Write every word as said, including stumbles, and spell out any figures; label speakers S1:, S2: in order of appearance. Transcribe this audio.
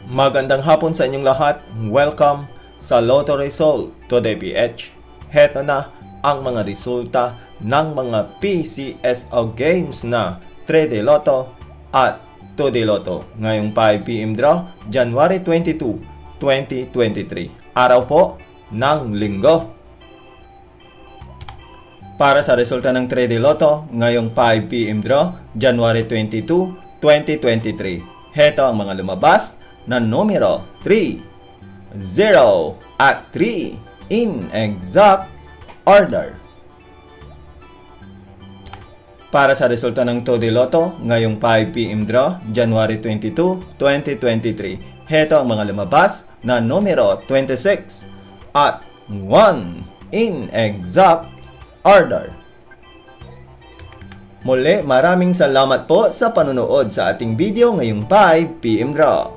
S1: Magandang hapon sa inyong lahat. Welcome sa Lotto Result Today P H. Heto na ang mga resulta ng mga P C S O games na three D Lotto at two D Lotto ngayong five P M draw, January twenty-two, twenty twenty-three. Araw po ng Linggo. Para sa resulta ng three D Lotto ngayong five P M draw, January twenty-two, twenty twenty-three. Heto ang mga lumabas na numero three, zero, at three in exact order. Para sa resulta ng two D Lotto ngayong five P M draw, January twenty-two, twenty twenty-three. Heto ang mga lumabas na numero twenty-six at one in exact order. Muli, maraming salamat po sa panonood sa ating video ngayong five P M draw.